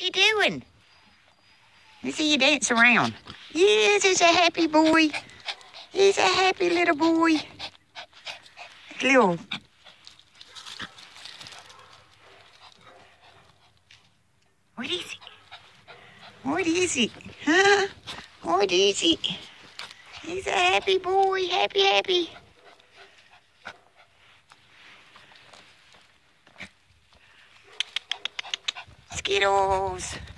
you doing? Let's see you dance around. Yes, he's a happy boy. He's a happy little boy. Little. What is it? What is it? Huh? What is it? He's a happy boy. Happy. Skittles.